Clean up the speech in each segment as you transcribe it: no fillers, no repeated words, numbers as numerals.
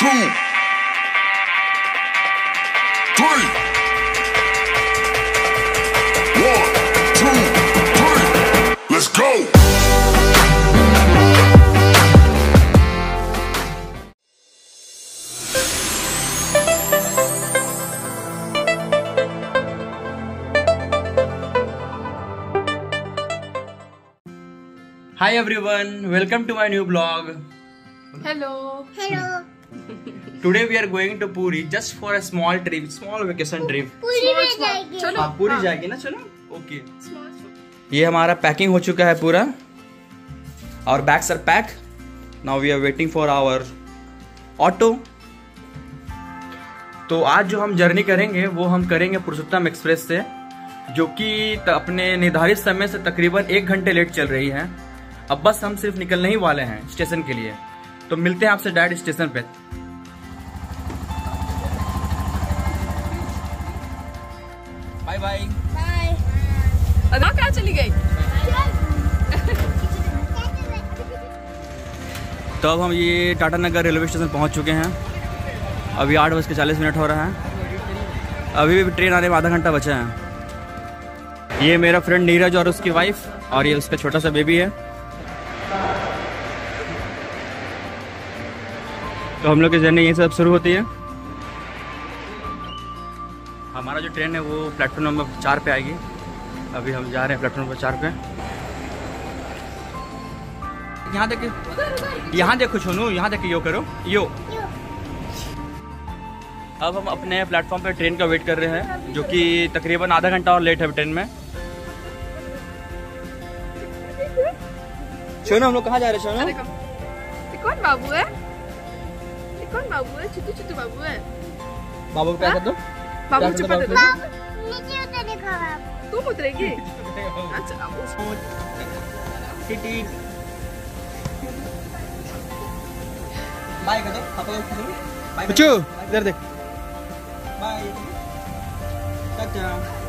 2, 3. 1, 2, 3. Let's go. Hi everyone, welcome to my new vlog. Hello. Today we are going to Puri just for a small trip, small vacation trip. पूरी में जाएगी। चलो। हाँ, पूरी जाएगी ना, चलो। ओके। ये हमारा पैकिंग हो चुका है पूरा। और bags are pack. Now we are waiting for our auto. तो आज जो हम जर्नी करेंगे वो हम करेंगे पुरुषोत्तम एक्सप्रेस से, जो कि अपने निर्धारित समय से तकरीबन 1 घंटे लेट चल रही है। अब बस हम सिर्फ निकलने ही वाले हैं स्टेशन के लिए। तो मिलते हैं आपसे डायरेक्ट स्टेशन पे। Bye bye. अदा कहाँ चली गई? तो अब हम ये टाटा नगर रेलवे स्टेशन पहुंच चुके हैं। अभी 8:40 हो रहा है। अभी भी ट्रेन आने में आधा घंटा बचा है। ये मेरा फ्रेंड नीरज और उसकी वाइफ, और ये उसका छोटा सा बेबी है। तो हम लोग की जर्नी यही सब शुरू होती है। हमारा जो ट्रेन है वो प्लेटफॉर्म नंबर 4 पे आएगी। अभी हम जा रहे हैं प्लेटफॉर्म नंबर 4 पे। यहाँ देखो छोनू, यहाँ देख यो करो यो। अब हम अपने प्लेटफॉर्म पे ट्रेन का वेट कर रहे हैं, जो कि तकरीबन आधा घंटा और लेट है ट्रेन में। सोनू, हम लोग कहाँ जा रहे हैं सोनू? ये कौन बाबू है? ये कौन बाबू है? चिट्टू चिट्टू बाबू है। बाबू को क्या कर दो? बाबू चुपा दे दो। नीचे उतरेगा बाबू। तुम उतरेगी? अच्छा। बाय कर दो पापा को। बच्चू इधर देख। बाय टाटा।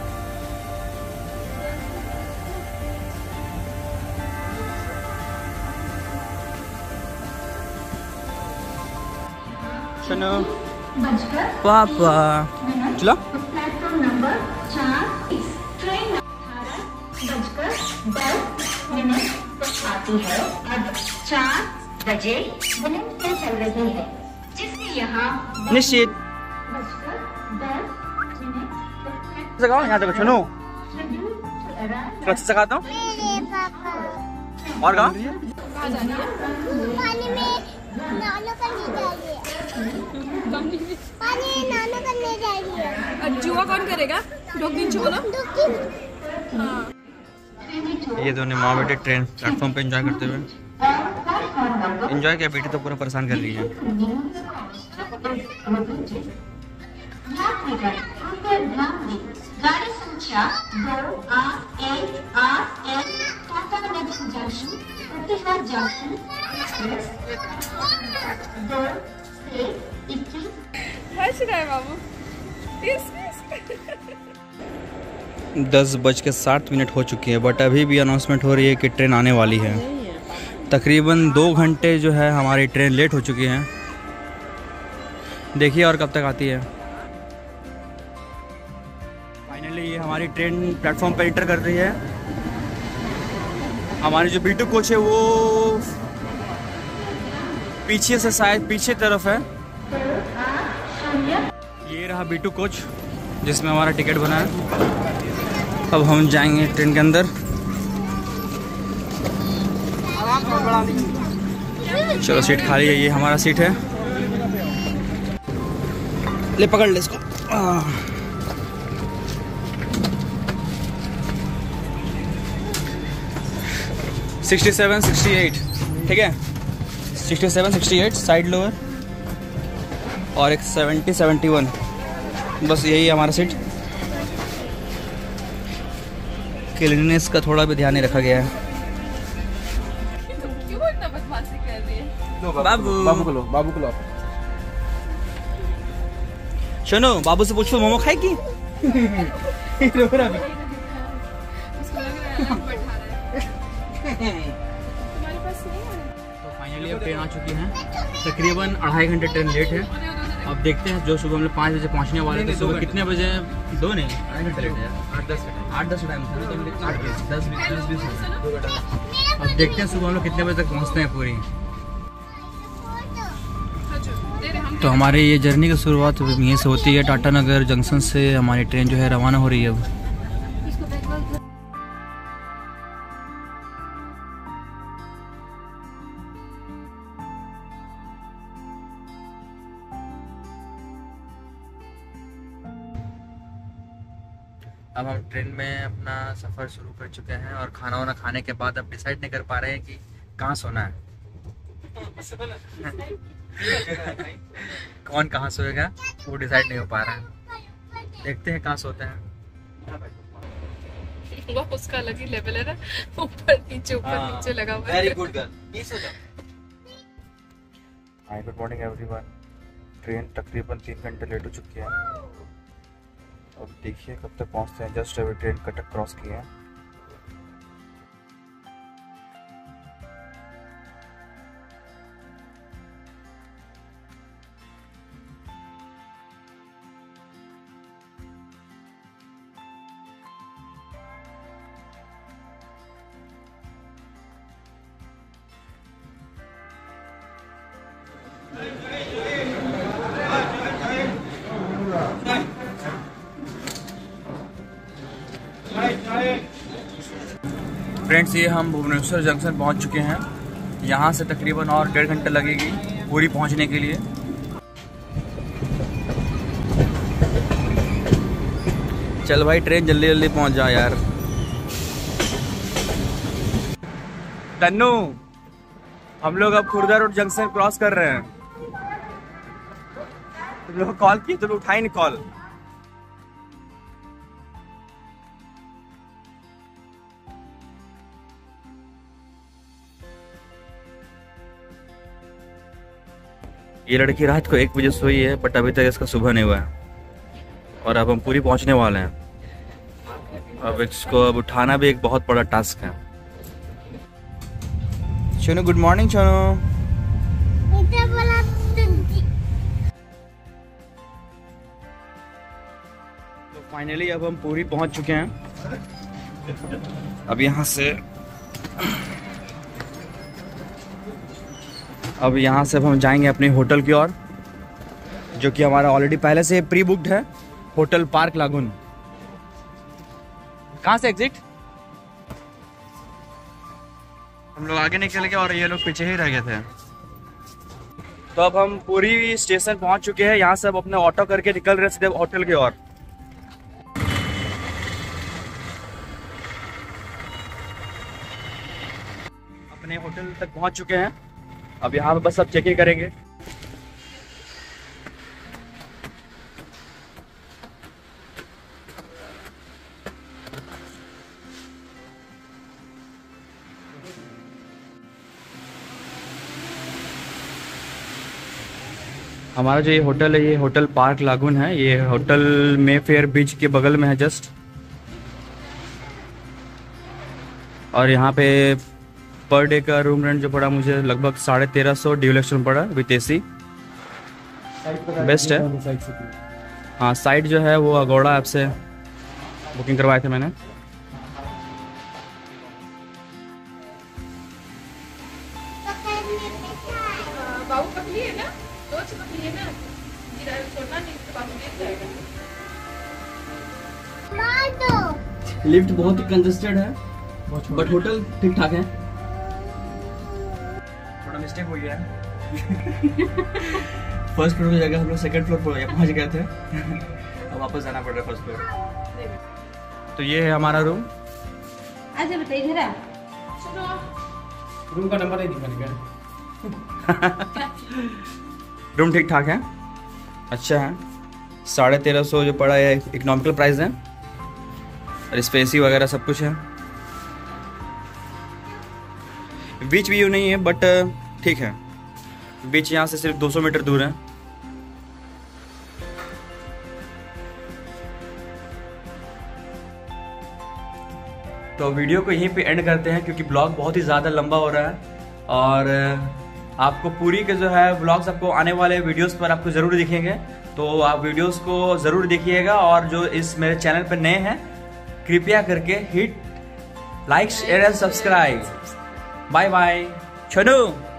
सुनो पापा, चलो। प्लेटफॉर्म नंबर 4 ट्रेन 18:10 पर आती है। अब 4 बजे बुलंद चल रही है, जिससे यहाँ निश्चित सकाओ। यहाँ देखो सुनो, अच्छे सिखाता हूँ। और कहाँ? पानी में नानो करने जा रही है। पानी में नानो करने जा रही है। जुआ कौन करेगा? डॉक्टर जी बोलो। हाँ। ये दोनों माँ बेटे ट्रेन प्लेटफॉर्म पे एंजॉय करते हुए। एंजॉय क्या, बेटी तो पूरा परेशान कर रही है। गाड़ी संख्या 2888 Tatanagar junction Pratihar junction express 2 से 21। हंस रहा है बाबू। 10:07 हो चुकी है, बट अभी भी अनाउंसमेंट हो रही है कि ट्रेन आने वाली है। तकरीबन 2 घंटे जो है हमारी ट्रेन लेट हो चुकी है। देखिए और कब तक आती है। फाइनली ये हमारी ट्रेन प्लेटफॉर्म पर एंटर कर रही है। हमारी जो B2 कोच है वो पीछे से शायद पीछे तरफ है। ये रहा B2 कोच जिसमें हमारा टिकट बना है। अब हम जाएंगे ट्रेन के अंदर। चलो सीट खाली है, ये हमारा सीट है। ले पकड़ ले इसको। 67, 68 ठीक है। 67, 68 साइड लोअर और एक 70, 71, बस यही है हमारा सीट। क्लीननेस का थोड़ा भी ध्यान नहीं रखा गया है। क्यों इतना बदमाशी कर रही है? बाबू को लो। सुनो, बाबू से पूछो मोमो खाएगी? उसको लग रहा है बैठा रहा है। तुम्हारे पास नहीं है? तो फाइनली अब ट्रेन आ चुकी है, तकरीबन 2.5 घंटे ट्रेन लेट है। अब देखते हैं, जो सुबह हम लोग 5 बजे पहुंचने वाले थे, सुबह कितने बजे? 2 नहीं 2.5 घंटे लेट है, 8-10 टाइम था, तो 10-20 अब देखते हैं सुबह हम लोग कितने बजे तक पहुंचते हैं पूरी। तो हमारी ये जर्नी की शुरुआत यहीं से होती है, टाटा नगर जंक्शन से हमारी ट्रेन जो है रवाना हो रही है अब। अब हम ट्रेन में अपना सफ़र शुरू कर चुके हैं और खाना वाना खाने के बाद अब डिसाइड नहीं कर पा रहे हैं कि कहाँ सोना है। कौन कहाँ सोएगा वो डिसाइड नहीं हो पा रहा है। देखते हैं कहाँ सोते हैं। वो उसका अलग ही लेवल है ना, ऊपर नीचे लगा हुआ है। Very good girl. Hi good morning everyone. Train तकरीबन 3 घंटे लेट हो चुकी है। अब देखिए कब तक पहुंचते हैं। जस्ट अभी ट्रेन कटक क्रॉस किए हैं। फ्रेंड्स, ये हम भुवनेश्वर जंक्शन पहुंच चुके हैं। यहाँ से तकरीबन और 1.5 घंटा लगेगी पूरी पहुंचने के लिए। चल भाई ट्रेन जल्दी जल्दी पहुंच जा यार। तन्नू, हम लोग अब खुर्दा रोड जंक्शन क्रॉस कर रहे हैं। तुम लोग कॉल किए, तुम उठाई नहीं कॉल। ये लड़की रात को 1 बजे सोई है, बट अभी तक इसका सुबह नहीं हुआ है और अब हम पूरी पहुंचने वाले हैं। अब इसको अब उठाना भी एक बहुत बड़ा टास्क है। चलो गुड मॉर्निंग चलो। तो फाइनली अब हम पूरी पहुंच चुके हैं। अब यहाँ से अब हम जाएंगे अपने होटल की ओर, जो कि हमारा ऑलरेडी पहले से प्री बुक्ड है, होटल पार्क लागून। कहाँ से एग्जिट? हम लोग आगे निकल गए और ये लोग पीछे ही रह गए थे। तो अब हम पूरी स्टेशन पहुंच चुके हैं। यहाँ से अब अपने ऑटो करके निकल रहे सीधे होटल की ओर। अपने होटल तक पहुंच चुके हैं। अब यहाँ पे बस सब चेक इन करेंगे। हमारा जो ये होटल है, ये होटल पार्क लागून है। ये होटल मेफेयर बीच के बगल में है जस्ट। और यहाँ पे पर डे का रूम रेंट जो पड़ा मुझे लगभग 1350 ड्यूलक्स में पड़ा विथ एसी। बेस्ट है। हाँ, साइट जो है वो अगोड़ा ऐप से बुकिंग करवाए थे मैंने। बाबू पकड़ी है ना, दो पकड़ी है ना, छोड़ना नहीं तो बाबू गिर जाएगा। लिफ्ट बहुत ही कंजेस्टेड है, बट होटल ठीक ठाक है। थोड़ा मिस्टेक हो गया है। फर्स्ट फ्लोर की जगह हम लोग सेकंड फ्लोर पर पहुंच गए थे। अब वापस जाना पड़ रहा है फर्स्ट फ्लोर। तो ये है हमारा रूम। अच्छा बताइए जरा, रूम का नंबर नहीं दिखा। रूम ठीक ठाक है, अच्छा है। 1350 जो पड़ा है इकोनॉमिकल प्राइस है और इस पे एसी वगैरह सब कुछ है। बीच व्यू नहीं है बट ठीक है। बीच यहाँ से सिर्फ 200 मीटर दूर है। तो वीडियो को यहीं पे एंड करते हैं क्योंकि ब्लॉग बहुत ही ज़्यादा लंबा हो रहा है और आपको पूरी के जो है व्लॉग्स आपको आने वाले वीडियोस पर आपको जरूर दिखेंगे, तो आप वीडियोस को जरूर देखिएगा। और जो इस मेरे चैनल पर नए हैं कृपया करके hit like share and subscribe. Bye bye. छोनू।